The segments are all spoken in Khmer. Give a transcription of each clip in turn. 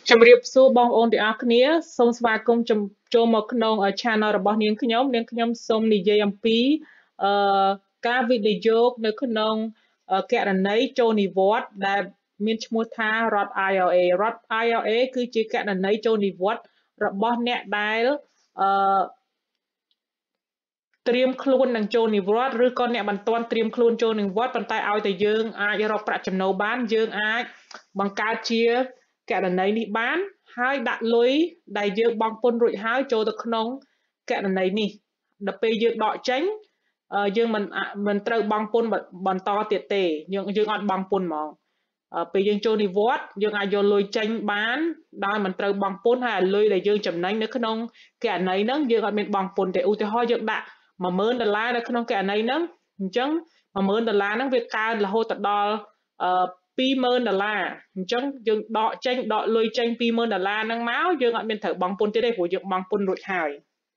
ជំរាបសួរបងប្អូនទាំងអស់គ្នាសូមស្វាគមន៍ចូលមកក្នុង channel របស់នាងខ្ញុំសូមនិយាយអំពីការវិនិយោគនៅក្នុងករណីចូលនិវត្តន៍ដែលមានឈ្មោះថា Roth IRA Roth IRA គឺជាករណីចូលនិវត្តន៍របស់អ្នកដែលត្រៀមខ្លួននឹងចូលនិវត្តន៍ឬក៏អ្នកមិនទាន់ត្រៀមខ្លួនចូលនិវត្តន៍ប៉ុន្តែឲ្យតែយើងអាចរកប្រាក់ចំណូលបានយើងអាចបង្កើតជាករណីនេះបានហើយដាក់លុយដែលយើងបង់ពន្ធរួចហើយចូលទៅក្នុងករណីនេះដល់ពេលយើងដកចេញយើងមិនត្រូវបង់ពន្ធបន្តទៀតទេយើងអត់បង់ពន្ធហ្មងពេលយើងចូលនិវត្តន៍យើងអាចយកលុយចេញបានដោយមិនត្រូវបង់ពន្ធហើយលុយដែលយើងចំណេញនៅក្នុងករណីហ្នឹងយើងអត់មានបង់ពន្ធទេឧទាហរណ៍យើងដាក់$10,000នៅក្នុងករណីហ្នឹងអញ្ចឹង$10,000ហ្នឹងវាកើនរហូតដល់$20,000អញ្ចឹងយើងដកលុយចេញ$20,000ហ្នឹងមកយើងអត់មានត្រូវបង់ពន្ធទៀតទេព្រោះយើងបង់ពន្ធរួចហើយ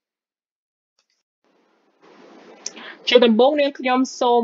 ជាដំបូងនាងខ្ញុំ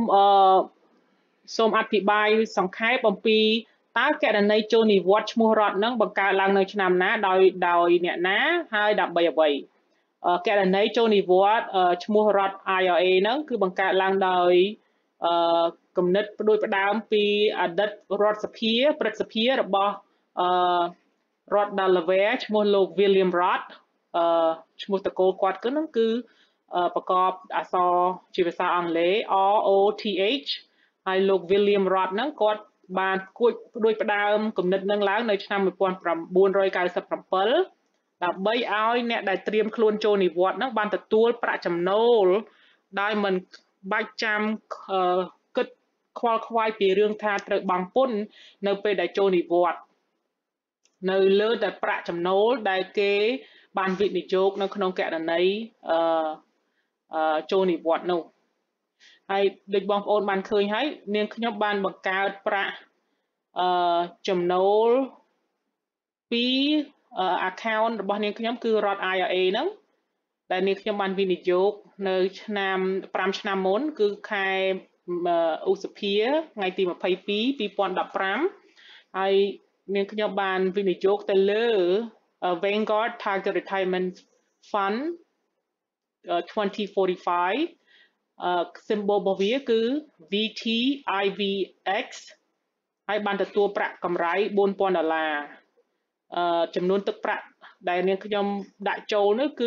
សូមអធិប្បាយសង្ខេបអំពីតើករណីចូលនិវត្តន៍ឈ្មោះរតនឹងបង្កើតឡើងនៅឆ្នាំណាដោយអ្នកណាហើយដើម្បីអ្វីករណីចូលនិវត្តន៍ឈ្មោះរត IRA ហ្នឹងគឺបង្កើតឡើងដោយគំនិតផ្ដួចផ្ដើមពីអតីតរដ្ឋសភាព្រឹទ្ធសភារបស់រដ្ឋ Delaware ឈ្មោះលោក William Roth ឈ្មោះតកូលគាត់ហ្នឹងគឺប្រកបអក្សរជាភាសាអង់គ្លេស ROTH ហើយលោក William Roth ហ្នឹងគាត់បានគួចផ្ដួចផ្ដើមគំនិតនឹងឡើងនៅឆ្នាំ1997ដើម្បីឲ្យអ្នកដែលត្រៀមខ្លួនចូលនិវត្តន៍ហ្នឹងបានទទួលប្រាក់ចំណូលដោយមិនបាច់ចាំគិតខ្វល់ខ្វាយពីរឿងថាត្រូវបង់ពន្ធនៅពេលដែលចូលនិវត្តន៍នៅលើតែប្រាក់ចំណូលដែលគេបានវិនិយោគនៅក្នុងករណីចូលនិវត្តន៍នោះហើយដូចបងប្អូនបានឃើញហើយនាងខ្ញុំបានបង្កើតប្រាក់ចំណូលពី account របស់នាងខ្ញុំគឺ Roth IRA ហ្នឹងដែលនាងខ្ញុំបានវិនិយោគនៅឆ្នាំ5ឆ្នាំមុនគឺខែឧសភាថ្ងៃទី22 2015ហើយនាងខ្ញុំបានវិនិយោគទៅលើ Vanguard Target Retirement Fund 2045 symbol របស់វាគឺ VTIVX ហើយបានទទួលប្រាក់កម្រៃ$4,000ចំនួនទឹកប្រាក់ដែលនាងខ្ញុំដាក់ចូលនោះគឺ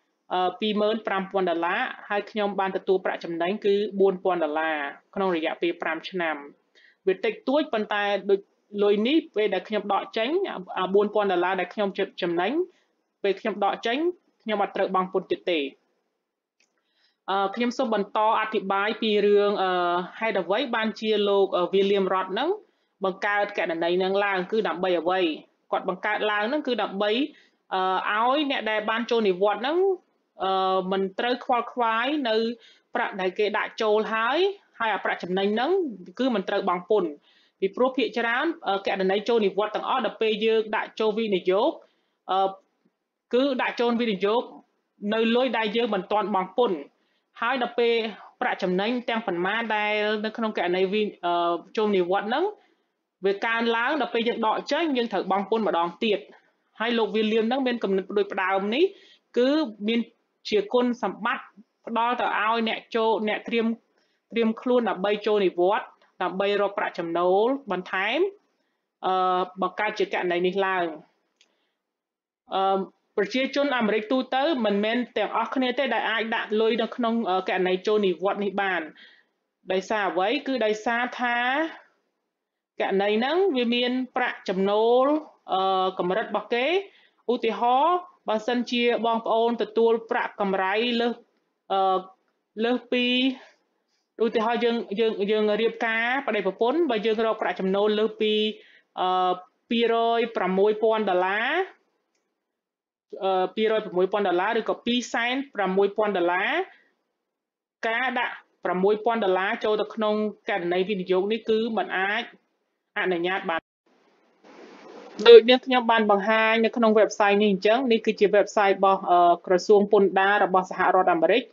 $25,000ហើយខ្ញុំបានទទួលប្រាក់ចំណេញគឺ$4,000ក្នុងរយៈពេល5ឆ្នាំវាតិចតួចប៉ុន្តែដូចលុយនេះពេលដែលខ្ញុំដកចេញ$4,000ដែលខ្ញុំចំណេញពេលខ្ញុំដកចេញខ្ញុំអត់ត្រូវបង់ពន្ធទៀតទេខ្ញុំសូមបន្តអធិប្បាយពីរឿងហេតុអ្វីបានជាលោក William Roth ហ្នឹងបង្កើតករណីហ្នឹងឡើងគឺដើម្បីអ្វីគាត់បង្កើតឡើងហ្នឹងគឺដើម្បីឲ្យអ្នកដែលបានចូលនិវត្តន៍ហ្នឹងមិនត្រូវខ្វល់ខ្វាយនៅប្រាក់ដែលគេដាក់ចូលហើយអាប្រាក់ចំណេញហ្នឹងគឺមិនត្រូវបង់ពន្ធពីព្រោះភាគច្រើនករណីចូលនិវត្តន៍ទាំងអស់ដល់ពេលយើងដាក់ចូលវិនិយោគគឺដាក់ចូលវិនិយោគនៅលុយដែលយើងមិនទាន់បង់ពន្ធហើយដល់ពេលប្រាក់ចំណេញទាំងប៉ុន្មានដែលនៅក្នុងករណីចូលនិវត្តន៍ហ្នឹងវាកើនឡើងដល់ពេលយើងដកចេញយើងត្រូវបង់ពន្ធម្ដងទៀតហើយលោក William ហ្នឹងមានគំនិតផ្ដួចផ្ដើមនេះគឺមានជាគុណសម្បត្តិផ្ដល់ទៅឲ្យអ្នកត្រៀមខ្លួនដើម្បីចូលនិវត្តន៍ដើម្បីរកប្រាក់ចំណូលបន្ថែមបង្កើតជាករណីនេះឡើងប្រជាជនអាមេរិកទូទៅមិនមែនទាំងអស់គ្នាទេដែលអាចដាក់លុយនៅក្នុងករណីចូលនិវត្តន៍នេះបានដោយសារអ្វីគឺដោយសារថាករណីហ្នឹងវាមានប្រាក់ចំណូលកម្រិតរបស់គេឧទាហរណ៍បើសិនជាបងប្អូនទទួលប្រាក់កម្រៃលើសពីឧទាហរណ៍យើងរៀបការបដិប្រពន្ធបើយើងរកប្រាក់ចំណូលលើសពី$206,000ឬក៏$260,000ការដាក់$6,000ចូលទៅក្នុងករណីវិនិយោគនេះគឺมันអាចអនុញ្ញាតបានដូចនេះខ្ញុំបានបង្ហាញនៅក្នុង website នេះអញ្ចឹងនេះគឺជា website របស់ក្រសួងពន្ធដាររបស់សហរដ្ឋអាមេរិក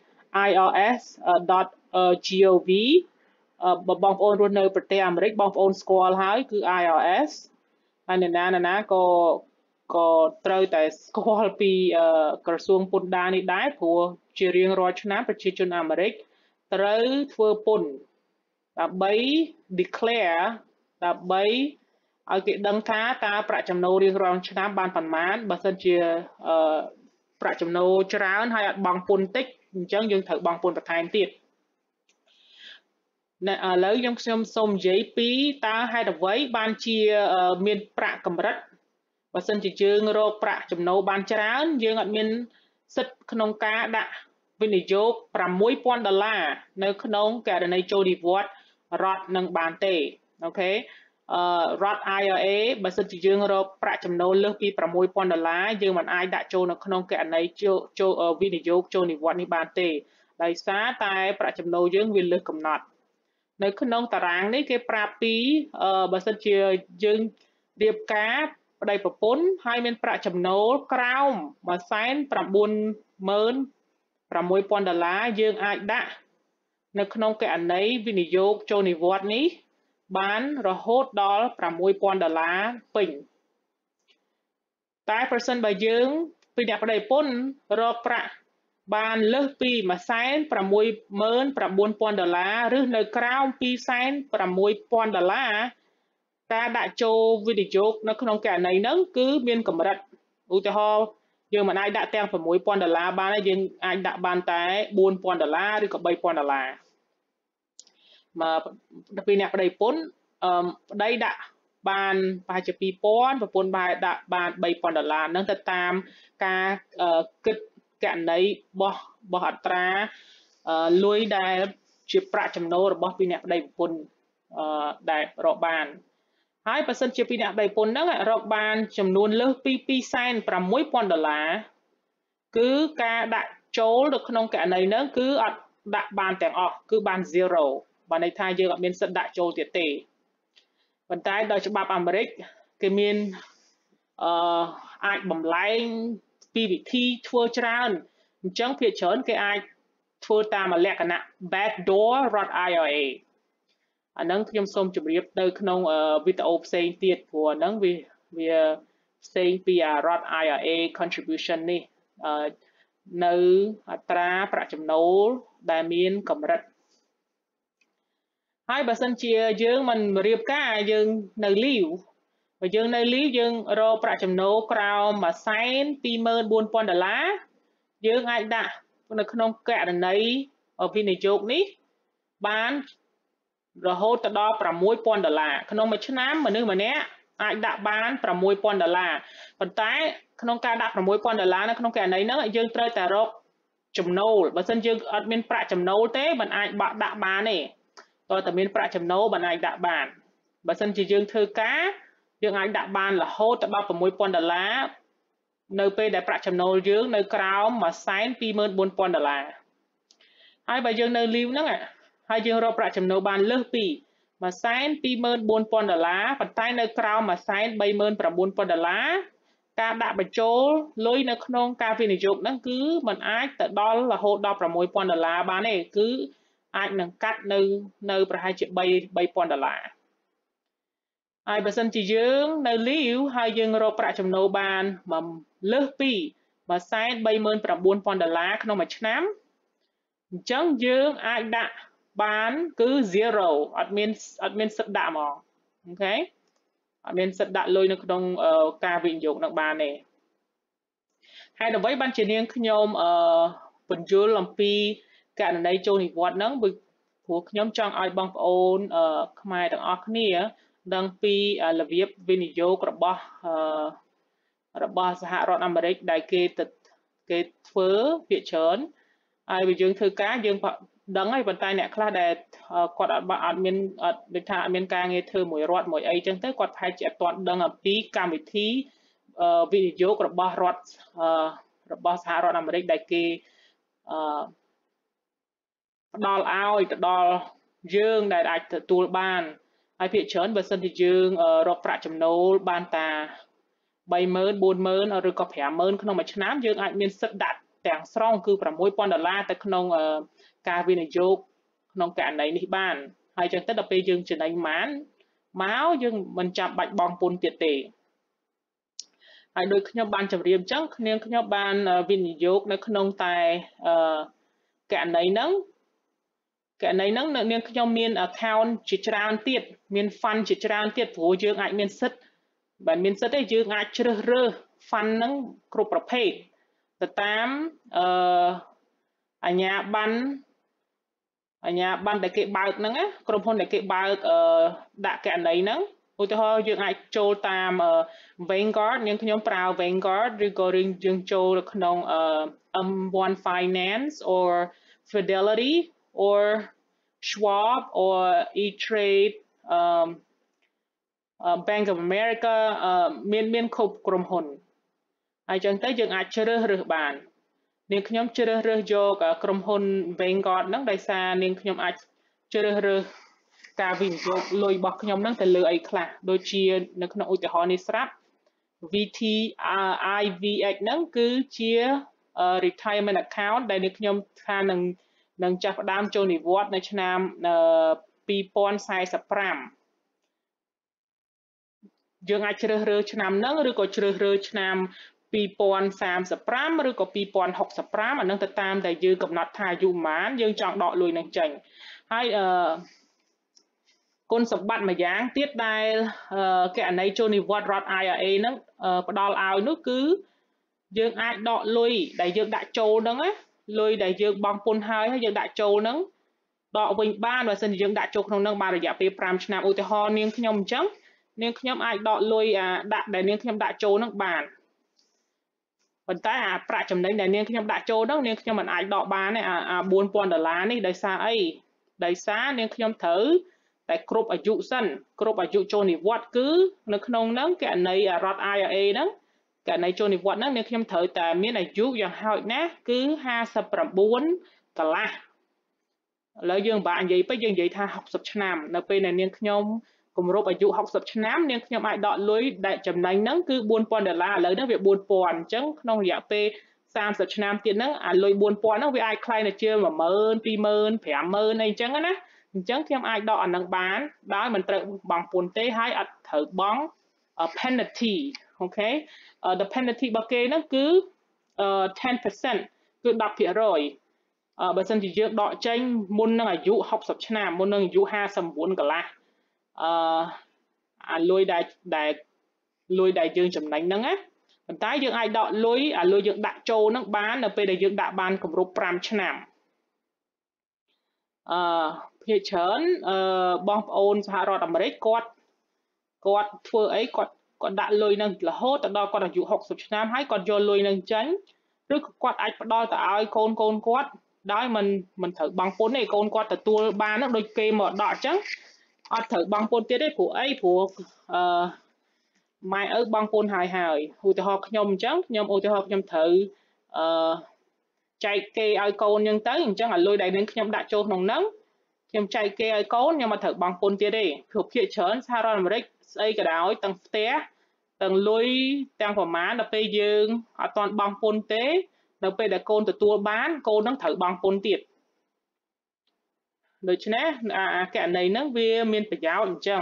irs.gov បងប្អូនរស់នៅប្រទេសអាមេរិកបងប្អូនស្គាល់ហើយគឺ IRS ហើយណាក៏ក៏ត្រូវតែស្គាល់ពីក្រសួងពន្ធដារនេះដែរព្រោះជារៀងរាល់ឆ្នាំប្រជាជនអាមេរិកត្រូវធ្វើពន្ធដើម្បី declare ដើម្បីឲ្យគេដឹងថាតើប្រាក់ចំណូលរៀងរាល់ឆ្នាំបានប៉ុន្មានបើសិនជាប្រាក់ចំណូលច្រើនហើយអត់បង់ពន្ធតិចអញ្ចឹងយើងត្រូវបង់ពន្ធបន្ថែមទៀតឥឡូវខ្ញុំសូមនិយាយពីតើហេតុអ្វីបានជាមានប្រាក់កម្រិតបើសិនជាយើងរកប្រាក់ចំណូលបានច្រើនយើងអត់មានសិទ្ធិក្នុងការដាក់វិនិយោគ$6,000នៅក្នុងករណីចូលនិវត្តន៍រដ្ឋនឹងបានទេអូខេRoth IRA បើសិនជាយើងរកប្រាក់ចំណូលលើសពី$6,000យើងមិនអាចដាក់ចូលនៅក្នុងករណីចូលវិនិយោគចូលនិវត្តន៍នេះបានទេដោយសារតែប្រាក់ចំណូលយើងវាលើសកំណត់នៅក្នុងតារាងនេះគេប្រាប់ពីបើសិនជាយើងរៀបការប្តីប្រពន្ធហើយមានប្រាក់ចំណូលក្រោម$196,000យើងអាចដាក់នៅក្នុងករណីវិនិយោគចូលនិវត្តន៍នេះបានរហូតដល់$6,000ពេញតែប្រសិនបើយើងពីអ្នកប្តីប្រពន្ធរកប្រាក់បានលើសពី$169,000ឬនៅក្រោម$260,000ការដាក់ចូលវិនិយោគនៅក្នុងករណីហ្នឹងគឺមានកម្រិតឧទាហរណ៍យើងមិនអាចដាក់ទាំង$6,000បានទេយើងអាចដាក់បានតែ$4,000ឬក៏$3,000មកពីអ្នកប្តីប្រពន្ធប្តីដាក់បានប្រហែលជា$2,000ប្រពន្ធបែរដាក់បាន$3,000ហ្នឹងទៅតាមការគិតករណីបោះអត្រាលុយដែលជាប្រាក់ចំណូលរបស់ពីអ្នកប្តីប្រពន្ធដែលរកបានហើយបើសិនជាពីអ្នកប្តីប្រពន្ធហ្នឹងរកបានចំនួនលើសពី$260,000គឺការដាក់ចូលនៅក្នុងករណីហ្នឹងគឺអត់ដាក់បានទាំងអស់គឺបាន0បានន័យថាយើងអត់មានសិទ្ធិដាក់ចូលទៀតទេប៉ុន្តែដោយច្បាប់អាមេរិកគេមានអាចបំលែងពីវិធីធ្វើច្រើនអញ្ចឹងភាគច្រើនគេអាចធ្វើតាមលក្ខណៈ backdoor Roth IRA អាហ្នឹងខ្ញុំសូមជម្រាបនៅក្នុងវីដេអូផ្សេងទៀតព្រោះអាហ្នឹងវាផ្សេងពី Roth IRA contribution នេះនៅអត្រាប្រាក់ចំណូលដែលមានកម្រិតហើយបើសិនជាយើងមិនរៀបការយើងនៅ leave បើយើងនៅ leave យើងរកប្រាក់ចំណូលក្រោម$124,000យើងអាចដាក់នៅក្នុងករណីវិនិយោគនេះបានរហូតដល់$6,000ក្នុងមួយឆ្នាំមនុស្សម្នាក់អាចដាក់បាន$6,000ប៉ុន្តែក្នុងការដាក់$6,000នៅក្នុងករណីហ្នឹងយើងត្រូវតែរកចំណូលបើមិនយើងអត់មានប្រាក់ចំណូលទេមិនអាចដាក់បានទេតើតើមានប្រាក់ចំណូលមិនអាចដាក់បានបើមិនជាយើងធ្វើការយើងអាចដាក់បានរហូតដល់$6,000នៅពេលដែលប្រាក់ចំណូលយើងនៅក្រោម$124,000ហើយបើយើងនៅ leave ហ្នឹងហើយយើងរកប្រាក់ចំណូលបានលើសពី$124,000ប៉ុន្តែនៅក្រោម$139,000ការដាក់បញ្ចូលលុយនៅក្នុងការវិនិយោគហ្នឹងគឺมันអាចទៅដល់រហូតដល់$6,000បានទេគឺអាចនឹងកាត់នៅប្រហែលជា$3,000ហើយបើសិនជាយើងនៅ leave ហើយយើងរកប្រាក់ចំណូលបានលើសពី$139,000ក្នុងមួយឆ្នាំអញ្ចឹងយើងអាចដាក់បានគឺ0អត់មានសិទ្ធិដាក់ហ្មងអូខេអត់មានសិទ្ធិដាក់លុយនៅក្នុងការវិនិយោគនឹងបានទេហើយអ្វីបានជានាងខ្ញុំបញ្យល់អំពីករណីចូលនិវត្តន៍ហ្នឹងព្រោះខ្ញុំចង់ឲ្យបងប្អូនខ្មែរទាំងអស់គ្នាដឹងពីរបៀបវិនិយោគរបស់សហរដ្ឋអាមេរិកដែលគេធ្វើភាគច្រើនហើយបើយើងធ្វើការយើងដឹងហើយប៉ុន្តែអ្នកខ្លះដែលគាត់អត់មានដូចថាអត់មានការងារធ្វើមួយរដ្ឋមួយអីចឹងទៅគាត់ប្រហែលជាអត់ទាន់ដឹងអំពីកម្មវិធីវិនិយោគរបស់រដ្ឋរបស់សហរដ្ឋអាមេរិកដែលគេផ្ដល់ឲ្យទៅដល់យើងដែលអាចទទួលបានហើយភាគច្រើនបើសិនជាយើងរកប្រាក់ចំណូលបានតា30,000 40,000ឬក៏50,000ក្នុងមួយឆ្នាំយើងអាចមានសិទ្ធិដាក់ទាំងស្រុងគឺ$6,000ទៅក្នុងការវិនិយោគក្នុងករណីនេះបានហើយចឹងទៅដល់ពេលយើងចំណេញបានមកយើងមិនចាំបាច់បង់ពន្ធទៀតទេហើយដោយខ្ញុំបានជម្រាបអញ្ចឹងខ្ញុំបានវិនិយោគនៅក្នុងតែករណីហ្នឹងនាងខ្ញុំមាន account ជាច្រើនទៀតមាន fund ជាច្រើនទៀតព្រោះយើងអាចមានសិទ្ធបើមានសិទ្ធទេយើងអាចជ្រើសរើស fund ហ្នឹងគ្រប់ប្រភេទទៅតាមអាជ្ញាប័ណ្ណដែលគេបើកហ្នឹងណាក្រុមហ៊ុនដែលគេបើកដាក់ករណីហ្នឹងឧទាហរណ៍យើងអាចចូលតាម Vanguard នាងខ្ញុំប្រើ Vanguard ឬក៏យើងចូលក្នុង M1 Finance or Fidelity or Schwab or E-Trade Bank of America មានគ្រប់ក្រុមហ៊ុនហើយចឹងទៅយើងអាចជ្រើសរើសបាននាងខ្ញុំជ្រើសរើសយកក្រុមហ៊ុន Vanguard ហ្នឹងដោយសារនាងខ្ញុំអាចជ្រើសរើសការវិនិយោគលុយរបស់ខ្ញុំហ្នឹងទៅលើអីខ្លះដូចជានៅក្នុងឧទាហរណ៍នេះស្រាប់ VTIVX ហ្នឹងគឺជា retirement account ដែលនាងខ្ញុំថានឹងចាប់ផ្ដើមចូលនិវត្តន៍នៅឆ្នាំ2045យើងអាចជ្រើសរើសឆ្នាំហ្នឹងឬក៏ជ្រើសរើសឆ្នាំ2035ឬក៏2065អានឹងទៅតាមតែយើងកំណត់ថាអាយុប៉ុន្មានយើងចង់ដកលុយនឹងចេញហើយគុណសម្បត្តិមួយយ៉ាងទៀតដែលគណនីចូលនិវត្តន៍ Roth IRA ហ្នឹងផ្ដល់ឲ្យនោះគឺយើងអាចដកលុយដែលយើងដាក់ចូលហ្នឹងណាលុយដែលយើងបង់ពន្ធហើយយើងដាក់ចូលហ្នឹងដកវិញបានបើសិនជាយើងដាក់ចូលក្នុងហ្នឹងបានរយៈពេល5ឆ្នាំឧទាហរណ៍នាងខ្ញុំអញ្ចឹងនាងខ្ញុំអាចដកលុយដាក់ដែលនាងខ្ញុំដាក់ចូលហ្នឹងបានប៉ុន្តែអាប្រាក់ចំណេញដែលនាងខ្ញុំដាក់ចូលហ្នឹងនាងខ្ញុំមិនអាចដកបានទេអា$4000នេះដោយសារអីដោយសារនាងខ្ញុំត្រូវតែគ្រប់អាយុសិនគ្រប់អាយុចូលនិវត្តន៍គឺនៅក្នុងហ្នឹងគណនី Roth IRA ហ្នឹងគណនីចូលនិវត្តន៍ហ្នឹងនាងខ្ញុំត្រូវតែមានអាយុយ៉ាងហោចណាស់គឺ59កន្លះឥឡូវយើងមិនបាច់និយាយពេកយើងនិយាយថា60ឆ្នាំនៅពេលដែលនាងខ្ញុំគម្រប់អាយុ60ឆ្នាំនាងខ្ញុំអាចដកលុយដែលចំណេញហ្នឹងគឺ$4000ឥឡូវហ្នឹងវា4000អញ្ចឹងក្នុងរយៈពេល30ឆ្នាំទៀតហ្នឹងអាលុយ4000ហ្នឹងវាអាចคล้ายទៅជា10000 20000 50000អីអញ្ចឹងណាអញ្ចឹងខ្ញុំអាចដកអានឹងបានដោយមិនត្រូវបង់ពន្ធទេហើយអត់ត្រូវបង់ penalty អូខេ the penalty របស់គេហ្នឹងគឺ10% គឺ10%បើសិនជាយើងដកចេញមុននឹងអាយុ60ឆ្នាំមុននឹងអាយុ59កន្លះអាលុយដែលយើងចំណេញហ្នឹងណាប៉ុន្តែយើងអាចដកលុយអាលុយយើងដាក់ចូលហ្នឹងបាននៅពេលដែលយើងដាក់បានគម្រប់5ឆ្នាំភាគច្រើនបងប្អូនសហរដ្ឋអាមេរិកគាត់ធ្វើអីគាត់ដាក់លុយហ្នឹងរហូតដល់គាត់អាយុ60ឆ្នាំហើយគាត់យកលុយហ្នឹងចេញឬក៏គាត់អាចផ្ដល់ទៅឲ្យកូនគាត់ដោយមិនត្រូវបង់ពន្ធទេកូនគាត់ទទួលបានហ្នឹងដូចគេមកដកអញ្ចឹងអត់ត្រូវបង់ពន្ធទៀតទេព្រោះអីព្រោះម៉ែឪបង់ពន្ធហើយឧទាហរណ៍ខ្ញុំអញ្ចឹងខ្ញុំឧទាហរណ៍ខ្ញុំត្រូវចែកគេឲ្យកូនអញ្ចឹងទៅអញ្ចឹងអាលុយដែលនាងខ្ញុំដាក់ចូលក្នុងហ្នឹងខ្ញុំចែកគេឲ្យកូនខ្ញុំអត់ត្រូវបង់ពន្ធទៀតទេព្រោះភាគច្រើនសហរដ្ឋអាមេរិកស្អីក៏ដោយទាំងផ្ទះទាំងលុយទាំងប្រមាណដល់ពេលយើងអត់ទាន់បង់ពន្ធទេនៅពេលដែលកូនទទួលបានកូននឹងត្រូវបង់ពន្ធទៀតដូច្នេះអាករណីហ្នឹងវាមានប្រយោជន៍អញ្ចឹង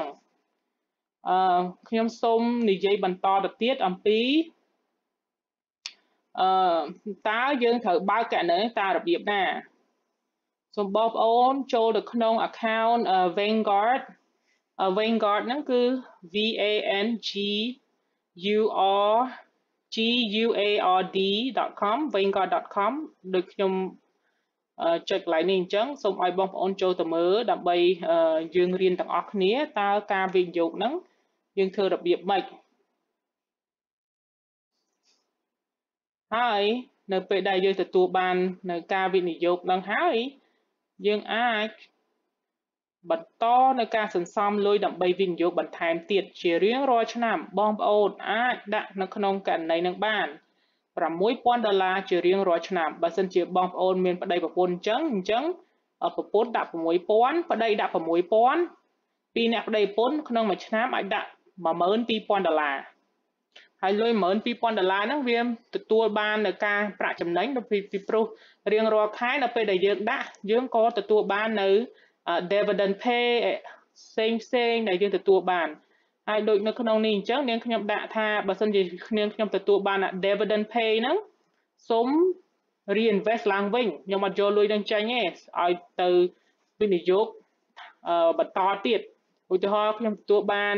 ខ្ញុំសូមនិយាយបន្តទៅទៀតអំពីតើយើងត្រូវបើកករណីតើរបៀបណាសូមបងប្អូនចូលទៅក្នុង account Vanguard ហ្នឹងគឺ VANGUARD.com Vanguard.com ដូចខ្ញុំចុចកន្លែងនេះអញ្ចឹងសូមឲ្យបងប្អូនចូលទៅមើលដើម្បីយើងរៀនទាំងអស់គ្នាតើការវិនិយោគហ្នឹងយើងធ្វើរបៀបម៉េចហើយនៅពេលដែលយើងទទួលបាននៅការវិនិយោគហ្នឹងហើយយើងអាចបន្តនៅការសន្សំលុយដើម្បីវិនិយោគបន្ថែមទៀតជារៀងរាល់ឆ្នាំបងប្អូនអាចដាក់នៅក្នុងករណីនឹងបាន$6000ជារៀងរាល់ឆ្នាំបើសិនជាបងប្អូនមានប្តីប្រពន្ធអញ្ចឹងប្រពន្ធដាក់$6000ប្តីដាក់$6000ពីរអ្នកប្តីប្រពន្ធក្នុងមួយឆ្នាំអាចដាក់$12000ហើយលុយ$12000ហ្នឹងវាទទួលបាននៅការប្រាក់ចំណេញពីព្រោះរៀងរាល់ខែនៅពេលដែលយើងដាក់យើងក៏ទទួលបាននៅdividend pay ផ្សេងដែលយើងទទួលបានហើយដូចនៅក្នុងនេះអញ្ចឹងនាងខ្ញុំដាក់ថាបើសិនជានាងខ្ញុំទទួលបាន dividend pay ហ្នឹងសូម reinvest ឡើងវិញខ្ញុំអត់យកលុយនឹងចេញទេឲ្យទៅវិនិយោគបន្តទៀតឧទាហរណ៍ខ្ញុំទទួលបាន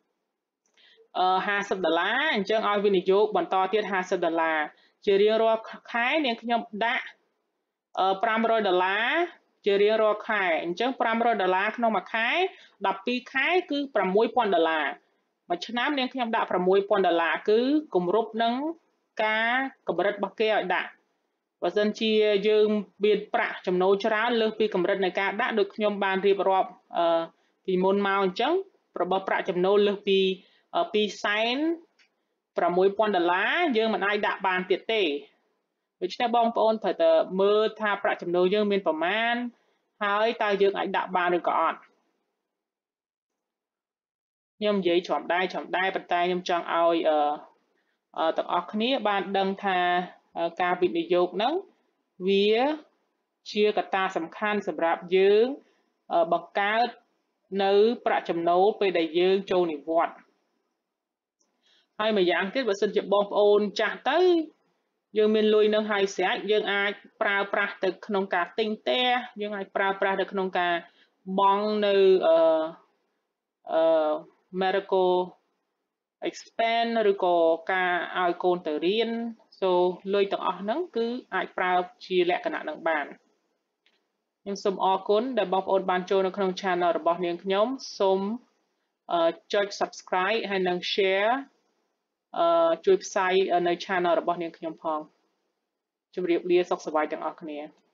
$50អញ្ចឹងឲ្យវិនិយោគបន្តទៀត$50ជារៀងរាល់ខែនាងខ្ញុំដាក់$500ជារៀងរាល់ខែអញ្ចឹង$500ក្នុងមួយខែ12ខែគឺ$6000មួយឆ្នាំនាងខ្ញុំដាក់$6000គឺគម្រប់នឹងការកម្រិតរបស់គេឲ្យដាក់បើសិនជាយើងមានប្រាក់ចំណូលច្រើនលើសពីកម្រិតនៃការដាក់ដូចខ្ញុំបានរៀបរាប់ពីមុនមកអញ្ចឹងរបស់ប្រាក់ចំណូលលើសពី$260,000យើងមិនអាចដាក់បានទៀតទេដូច្នេះបងប្អូនត្រូវតែមើលថាប្រាក់ចំណូលយើងមានប្រមាណហើយតើយើងអាចដាក់បានឬក៏អត់ខ្ញុំនិយាយច្រំដែប៉ុន្តែខ្ញុំចង់ឲ្យទាំងអស់គ្នាបានដឹងថាការវិនិយោគហ្នឹងវាជាកត្តាសំខាន់សម្រាប់យើងបង្កើតនៅប្រាក់ចំណូលពេលដែលយើងចូលនិវត្តន៍ហើយម្យ៉ាងទៀតបើសិនជាបងប្អូនចាស់ទៅយើងមានលុយនឹងហើយស្រេចយើងអាចប្រើប្រាស់ទៅក្នុងការទិញផ្ទះយើងអាចប្រើប្រាស់ទៅក្នុងការបង់នៅmedical expense ឬក៏ការឲ្យកូនទៅរៀនលុយទាំងអស់ហ្នឹងគឺអាចប្រើជាលក្ខណៈនឹងបានខ្ញុំសូមអរគុណដែលបងប្អូនបានចូលនៅក្នុង channel របស់នាងខ្ញុំសូមចុច subscribe ហើយនិង share ជួយផ្សាយនៅ channel របស់នាងខ្ញុំផងជម្រាបលាសុខសប្បាយទាំងអស់គ្នា